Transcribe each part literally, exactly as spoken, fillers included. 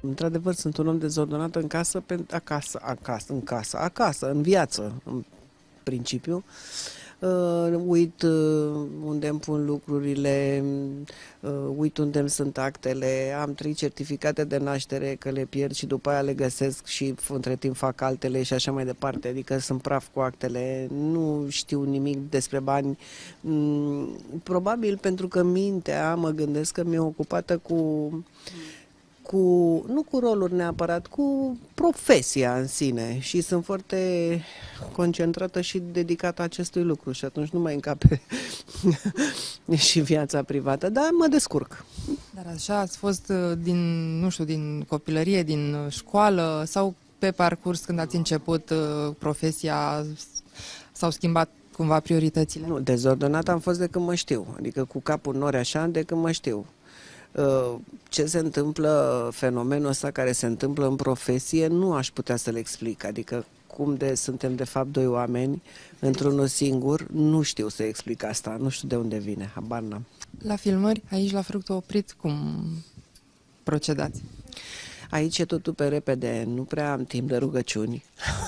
într-adevăr, sunt un om dezordonat în casă, acasă, acasă, în casă, acasă, în viață, în principiu. Uh, uit uh, unde îmi pun lucrurile, uh, uit unde îmi sunt actele, am trei certificate de naștere că le pierd și după aia le găsesc și între timp fac altele și așa mai departe, adică sunt praf cu actele, nu știu nimic despre bani, mm, probabil pentru că mintea, mă gândesc că mi-e ocupată cu... cu, nu cu roluri neapărat, cu profesia în sine și sunt foarte concentrată și dedicată acestui lucru și atunci nu mai încape și viața privată, dar mă descurc. Dar așa ați fost din, nu știu, din copilărie, din școală sau pe parcurs când ați început profesia s-au schimbat cumva prioritățile? Nu, dezordonat am fost de când mă știu, adică cu capul în nori așa de când mă știu. Ce se întâmplă, fenomenul ăsta care se întâmplă în profesie, nu aș putea să-l explic, adică cum de suntem de fapt doi oameni într-unul singur, nu știu să explic asta, nu știu de unde vine, habar n-am. La filmări, aici la Fructul Oprit, cum procedați? Aici e totul pe repede, nu prea am timp de rugăciuni.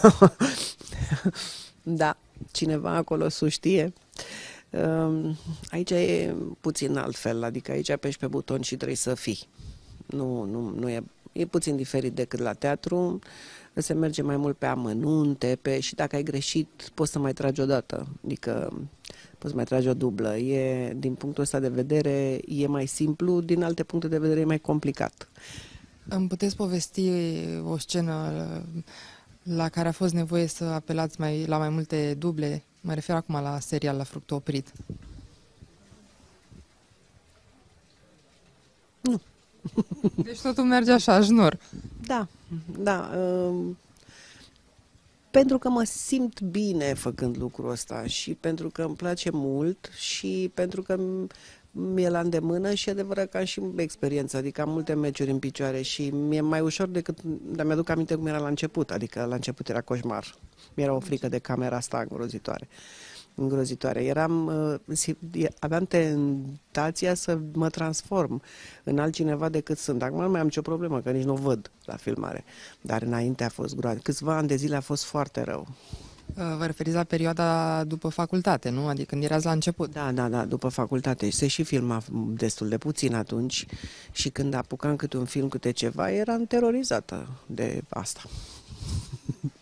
Da, cineva acolo sus știe. Aici e puțin altfel, adică aici apeși pe buton și trebuie să fii. Nu, nu, nu e, e puțin diferit decât la teatru, se merge mai mult pe amănunte, pe, și dacă ai greșit poți să mai tragi o dată, adică poți mai tragi o dublă. E, din punctul ăsta de vedere e mai simplu, din alte puncte de vedere e mai complicat. Îmi puteți povesti o scenă la care a fost nevoie să apelați mai, la mai multe duble? Mă refer acum la serial, la Fructul Oprit. Nu. Deci totul merge așa, jnor. Da, da. Uh, pentru că mă simt bine făcând lucrul ăsta și pentru că îmi place mult și pentru că mi-e la îndemână și adevărat că am și experiență, adică am multe meciuri în picioare și mi-e mai ușor decât, dar mi-aduc aminte cum era la început, adică la început era coșmar. Mi-era o frică de camera asta îngrozitoare. îngrozitoare. Eram, aveam tentația să mă transform în altcineva decât sunt. Acum nu mai am nicio problemă, că nici nu o văd la filmare. Dar înainte a fost groaznic. Câțiva ani de zile a fost foarte rău. Vă referiți la perioada după facultate, nu? Adică când erați la început. Da, da, da, după facultate. Se și filma destul de puțin atunci și când apucam câte un film, câte ceva, eram terorizată de asta.